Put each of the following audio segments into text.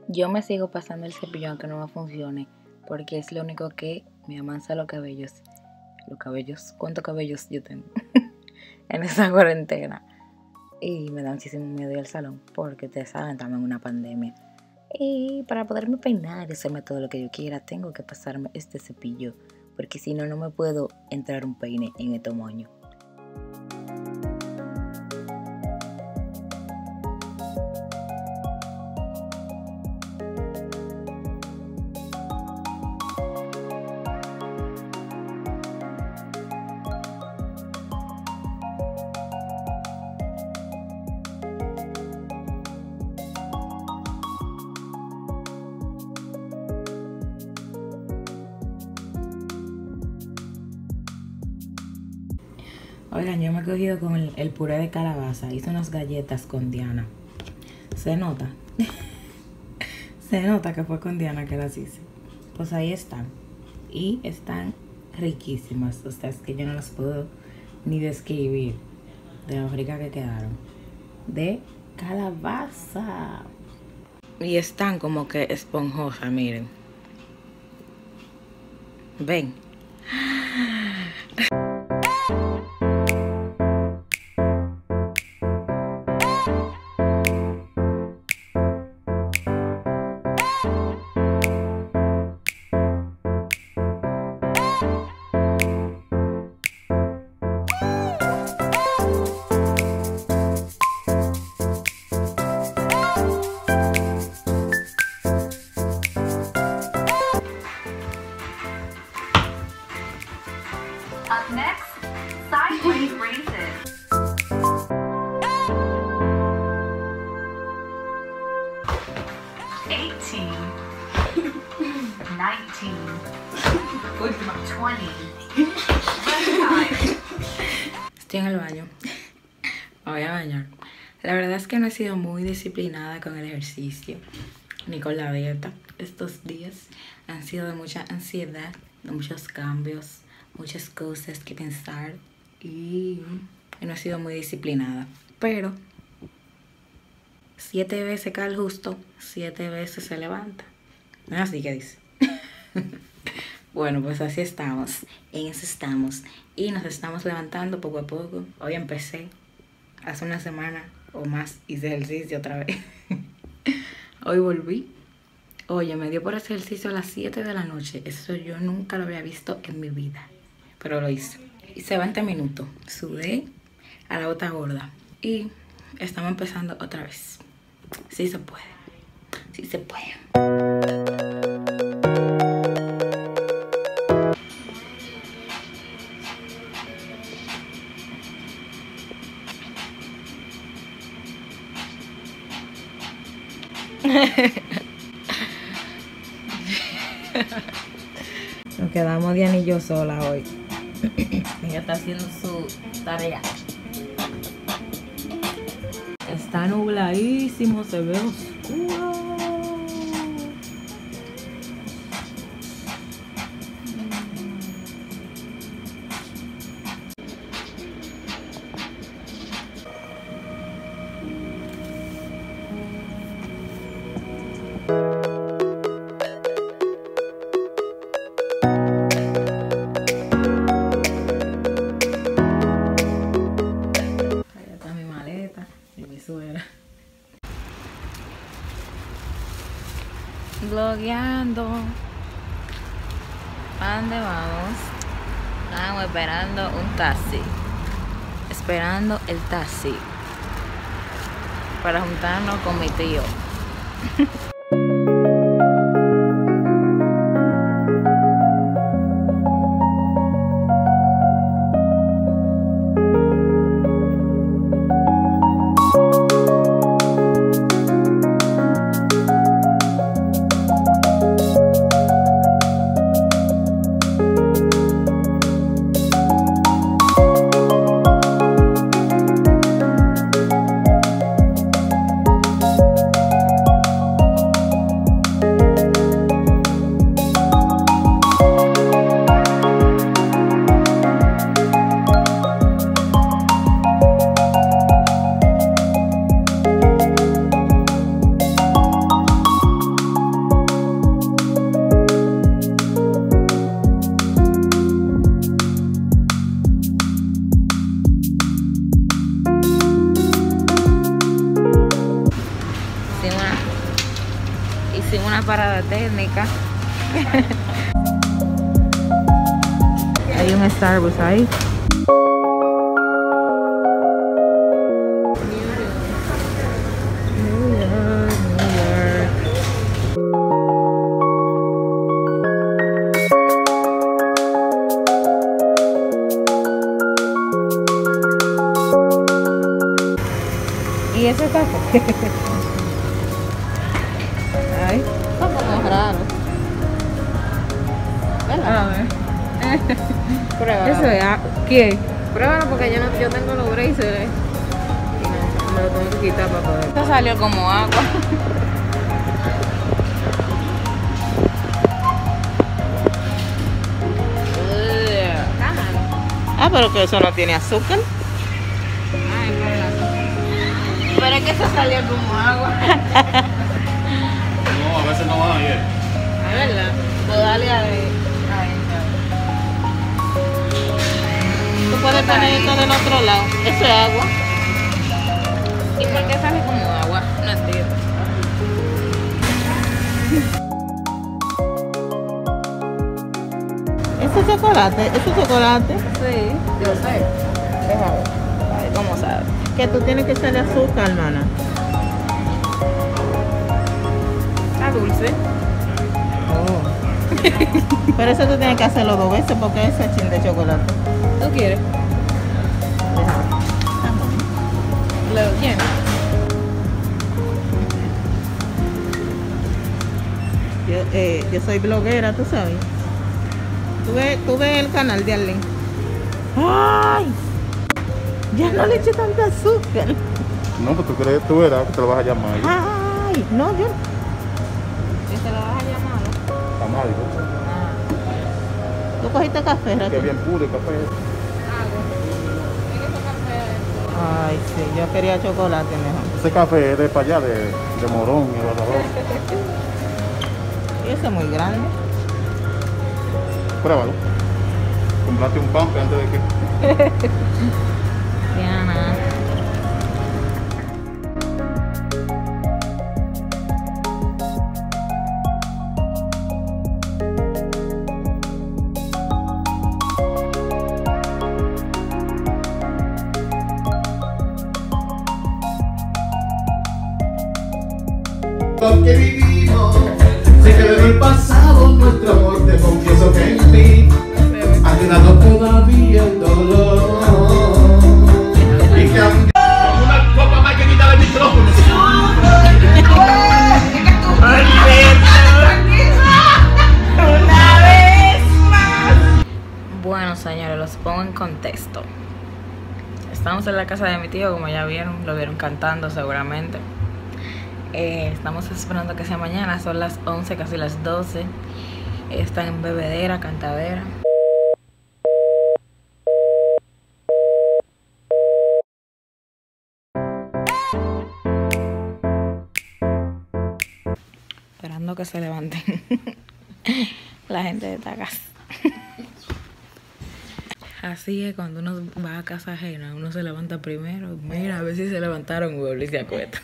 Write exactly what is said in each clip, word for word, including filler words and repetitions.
Yo me sigo pasando el cepillo aunque no me funcione, porque es lo único que me amansa los cabellos. Los cabellos, ¿cuántos cabellos yo tengo en esa cuarentena? Y me da muchísimo miedo ir al salón, porque ustedes saben, estamos en una pandemia. Y para poderme peinar y hacerme todo lo que yo quiera, tengo que pasarme este cepillo, porque si no, no me puedo entrar un peine en este moño. Oigan, yo me he cogido con el, el puré de calabaza. Hice unas galletas con Diana. ¿Se nota? Se nota que fue con Diana que las hice. Pues ahí están. Y están riquísimas. O sea, es que yo no las puedo ni describir de lo ricas que quedaron. De calabaza. Y están como que esponjosas, miren. Ven. Up next, sideways raises. eighteen, nineteen, twenty. Estoy en el baño. Me voy a bañar. La verdad es que no he sido muy disciplinada con el ejercicio ni con la dieta. Estos días han sido de mucha ansiedad, de muchos cambios, muchas cosas que pensar y no he sido muy disciplinada. Pero siete veces cae el justo, siete veces se levanta. No es así que dice. Bueno, pues así estamos, en eso estamos y nos estamos levantando poco a poco. Hoy empecé, hace una semana o más hice ejercicio otra vez. Hoy volví. Oye, me dio por hacer ejercicio a las siete de la noche. Eso yo nunca lo había visto en mi vida, pero lo hice. Hice veinte minutos, sudé a la bota gorda y estamos empezando otra vez. Sí se puede, sí se puede. Nos quedamos Diana y yo sola hoy. Ella está haciendo su tarea. Está nubladísimo, se ve oscuro. Blogueando. ¿A dónde vamos? Estamos esperando un taxi. Esperando el taxi. Para juntarnos con mi tío. hicimos una, hicimos una parada técnica. Hay un Starbucks ahí. ¿Y ese café? Ay, está como raro. ¿Verdad? A ver. Pruébalo. Eso es. ¿Qué? Pruébalo porque yo, no, yo tengo los braces. No, me lo tengo que quitar para poder. Esto salió como agua. Ah, pero que eso no tiene azúcar. Pero es que eso salió como agua. No, a veces no van a ir. ¿Es verdad? Pues dale a ver. Tú puedes poner esto del otro lado. Eso es agua. ¿Y por qué sale como agua? No entiendo. ¿Eso es chocolate? ¿Eso es chocolate? Sí, yo sé. Déjame ver. A ver cómo sabe. Que tú tienes que echarle azúcar, hermana. Está dulce. Oh. Pero eso tú tienes que hacerlo dos veces porque ese es chin de chocolate. ¿Tú quieres? Déjame. Lo lleno. Yo, eh, yo soy bloguera, tú sabes. ¿Tú ves, tú ves el canal de Arlene? ¡Ay! Ya no le eché tanta azúcar. No, pues tú crees, tú verás que te lo vas a llamar. Ay, no, yo. ¿Y te lo vas a llamar? Amádico. Ah. ¿Tú cogiste café, Raquel? Que bien puro el café. Ay, sí, yo quería chocolate mejor. Ese café es de para allá, de, de morón y basador. Y ese es muy grande. Pruébalo. Comprate un pan antes de que... Diana. Lo que vivimos se quedó en el pasado, nuestro amor, te confieso que en mí ha quedado todavía el dolor y que aún una copa más que quitar el micrófono. Una vez más. Bueno, señores, los pongo en contexto. Estamos en la casa de mi tío, como ya vieron, lo vieron cantando seguramente. Eh, estamos esperando que sea mañana, son las once, casi las doce. Están en bebedera, cantadera. Esperando que se levanten la gente de esta casa. Así es, cuando uno va a casa ajena, uno se levanta primero. Mira, a ver si se levantaron y se acuestan.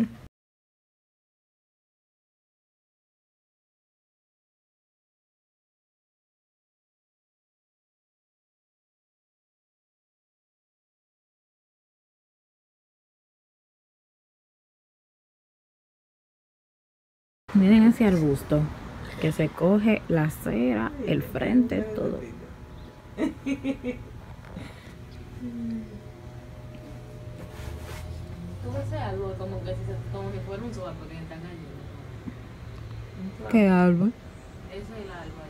Miren ese arbusto que se coge la cera, el frente, todo. ¿Tú ves algo como que si, como si fuera un sol porque están allí? ¿Qué árbol? Ese es el árbol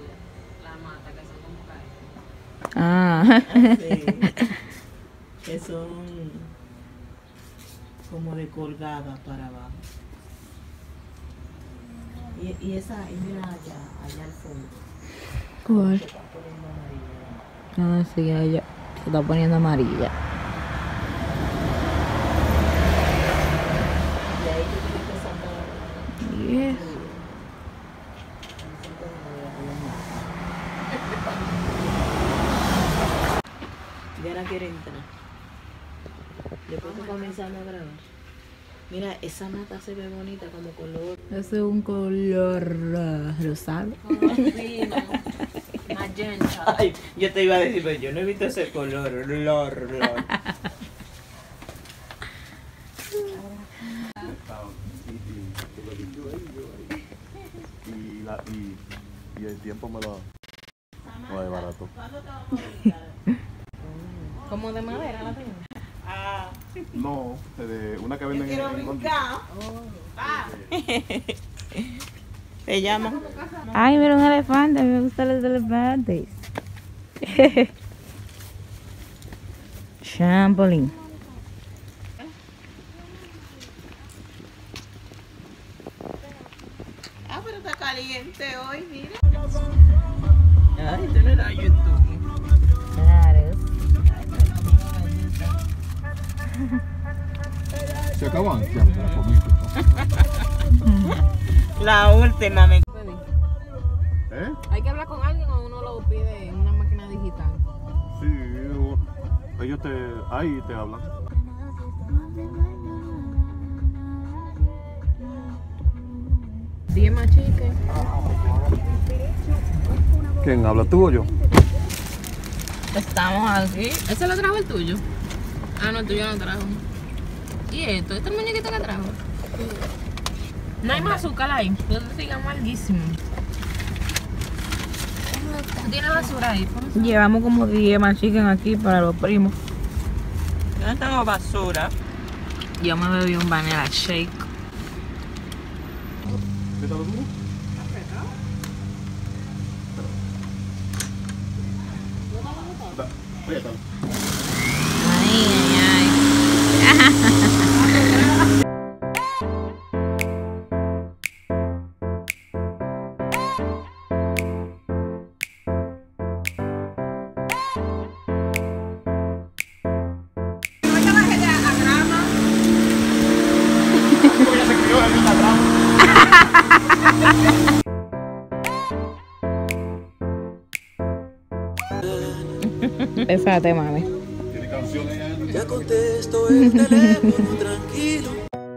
allá, la mata que son como caídas. Ah. Sí, que son como de colgada para abajo. Y, y esa, y mira allá, allá al fondo. ¿Cuál? Se está poniendo amarilla. Ah, sí, ella se está poniendo amarilla. Y ahí tú tienes que sacar. Yes. Ya no quiere entrar. Después que comenzamos a grabar. Mira, esa mata se ve bonita como color. Ese es un color uh, rosado. Color vino. Magenta. Ay, yo te iba a decir, pero yo no he visto ese color. Lor, lor. Y, la, y, y el tiempo me lo, lo desbarató. Como de madera la tengo. No, de una que venden en en ¿Te llaman? Ay, mira un elefante, me gustan los elefantes. Trampolín. Ah, pero está caliente hoy, mira. Ay, tú no eras YouTube. Claro. Se acaban, ya me la comí. La última me... ¿Eh? ¿Hay que hablar con alguien o uno lo pide en una máquina digital? Sí, ellos te, ahí te hablan. Diez más chique. ¿Quién habla, tú o yo? Estamos aquí. ¿Ese lo trajo el tuyo? Ah, no, el tuyo no trajo. ¿Y esto? ¿Este es el muñequito que trajo? No hay más azúcar ahí. Tú te sigas malísimo. ¿Tú tienes basura ahí? Llevamos como diez más chicken aquí para los primos. Yo no tengo basura. Yo me bebí un vanilla shake. ¿Qué tal, tú? Apriétalo. Ay, ay, ay. Espérate, mami. Tiene canciones ahí. Ya contesto el teléfono tranquilo.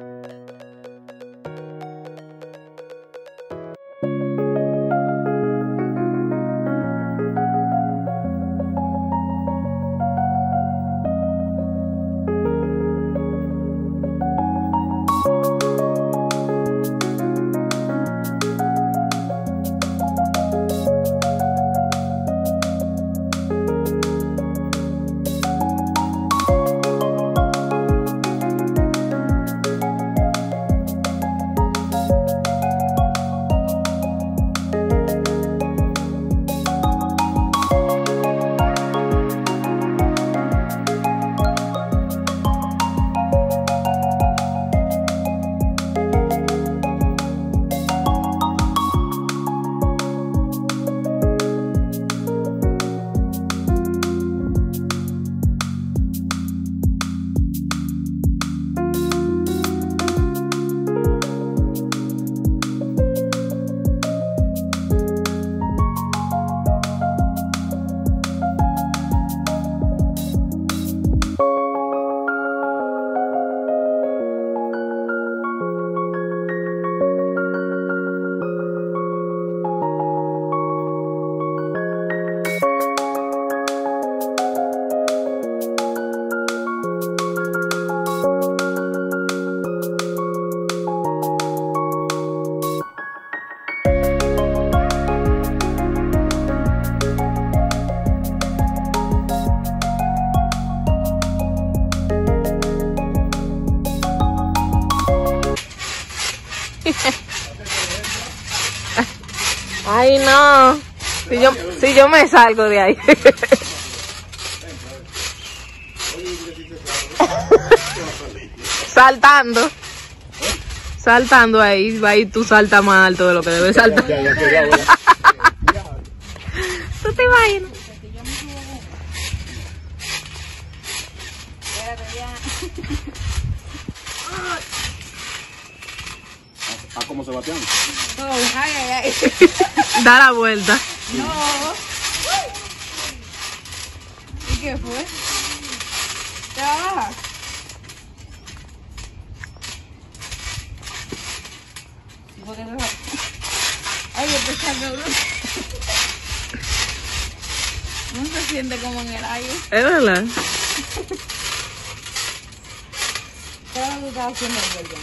Ay, no. Si yo, si yo me salgo de ahí. Saltando. Saltando ahí. Va y tú saltas más alto de lo que debes saltar. ¿Tú te imaginas? Ah, ¿cómo se batean? Ay, ay, ay. Da la vuelta. ¿Y qué fue? ¿Te va a bajar? ¿Por qué no? Ay, yo pensaba que no se siente como en el aire. ¿Es verdad? ¿Qué es lo que estaba haciendo el verde?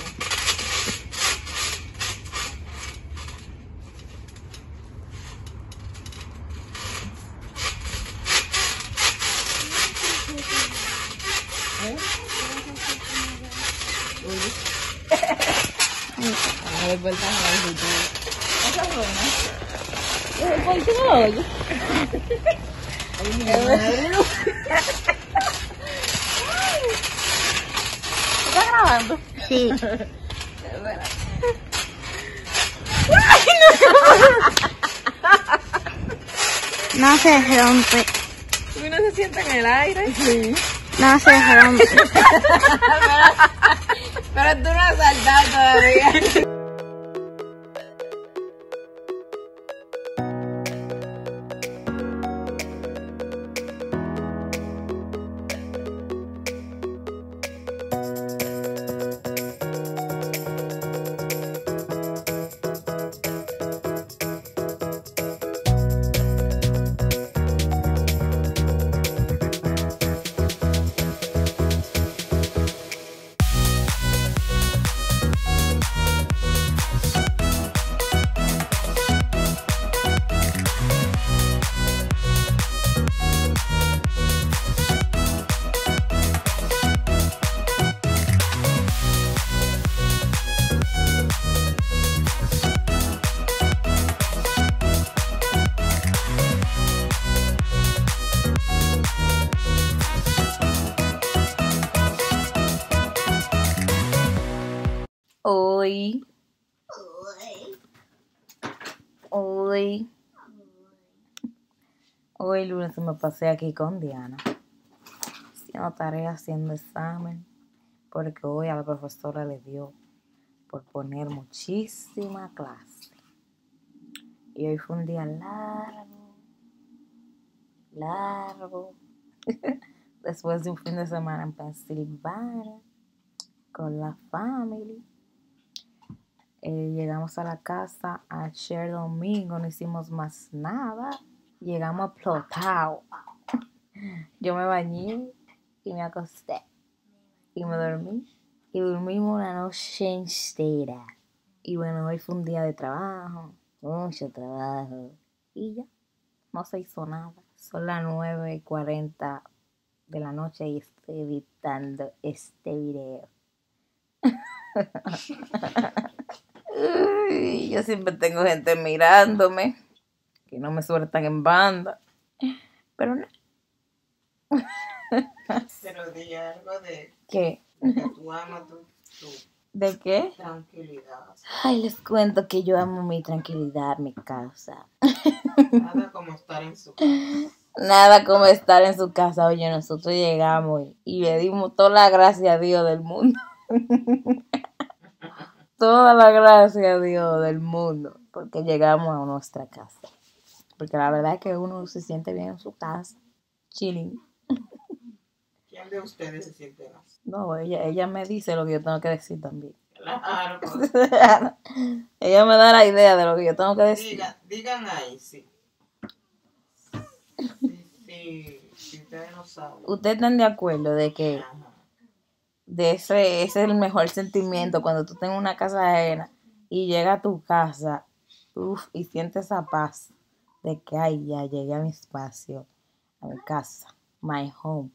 A ver, pues está mal. Esa es buena. ¿Por qué no lo oye? Ay, mi madre. ¿Estás grabando? Sí. No se rompe. ¿Y no se siente en el aire? Sí. No se rompe. Pero tú no has saltado todavía. Hoy, hoy, hoy lunes me pasé aquí con Diana, haciendo tarea, haciendo examen, porque hoy a la profesora le dio por poner muchísima clase. Y hoy fue un día largo, largo, después de un fin de semana en Pensilvania, con la familia. Eh, llegamos a la casa ayer domingo, no hicimos más nada. Llegamos explotados. Yo me bañé y me acosté. Y me dormí. Y dormimos una noche entera. Y bueno, hoy fue un día de trabajo. Mucho trabajo. Y ya, no se hizo nada. Son las nueve y cuarenta de la noche y estoy editando este video. Uy, yo siempre tengo gente mirándome que no me sueltan en banda, pero no. Pero di algo de ¿Qué? que tú amas tu, tu ¿De qué? tranquilidad. Ay, les cuento que yo amo mi tranquilidad, mi casa. Nada como estar en su casa. Nada como estar en su casa. Oye, nosotros llegamos y, y le dimos toda la gracia a Dios del mundo. Toda la gracia a Dios del mundo, porque llegamos a nuestra casa. Porque la verdad es que uno se siente bien en su casa, chilling. ¿Quién de ustedes se siente más? No, ella, ella me dice lo que yo tengo que decir también. Claro, pues, Ella me da la idea de lo que yo tengo que decir. diga, digan ahí, sí. Sí, sí, si ustedes no saben. ¿Ustedes están de acuerdo de que Ajá. de ese, ese es el mejor sentimiento cuando tú tengas una casa ajena y llegas a tu casa, uf, y sientes esa paz de que, ay, ya llegué a mi espacio, a mi casa, my home?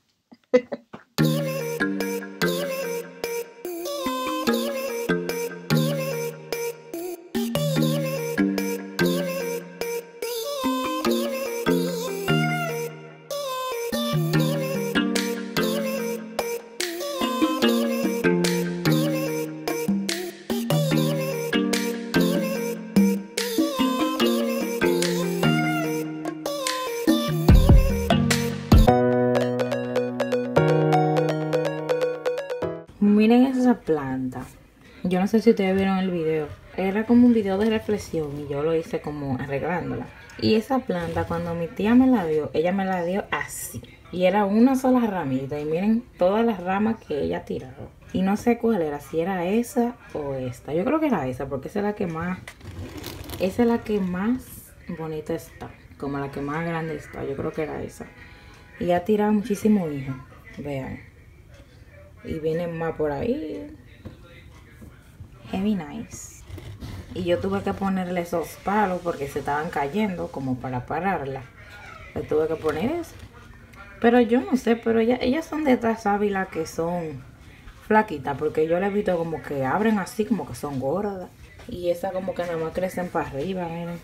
Miren esa planta. Yo no sé si ustedes vieron el video. Era como un video de reflexión y yo lo hice como arreglándola. Y esa planta, cuando mi tía me la dio, ella me la dio así. Y era una sola ramita. Y miren todas las ramas que ella tiró. Y no sé cuál era, si era esa o esta. Yo creo que era esa, porque esa es la que más, esa es la que más bonita está, como la que más grande está. Yo creo que era esa. Y ha tirado muchísimo hijo, vean. Y vienen más por ahí. Heavy nice. Y yo tuve que ponerle esos palos porque se estaban cayendo, como para pararla. Le tuve que poner eso. Pero yo no sé, pero ellas, ellas son de estas sábilas que son flaquitas, porque yo les he visto como que abren así, como que son gordas. Y esas como que nada más crecen para arriba, miren.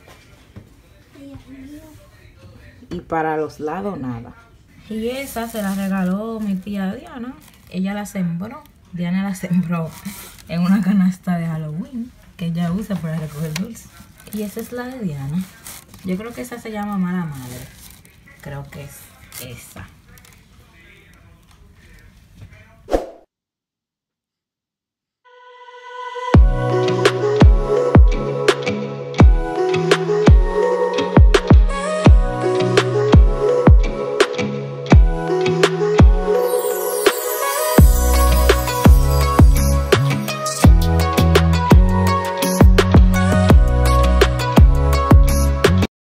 Y para los lados nada. Y esa se la regaló mi tía Diana. Ella la sembró. Diana la sembró en una canasta de Halloween que ella usa para recoger dulces. Y esa es la de Diana. Yo creo que esa se llama Mala Madre. Creo que es esa.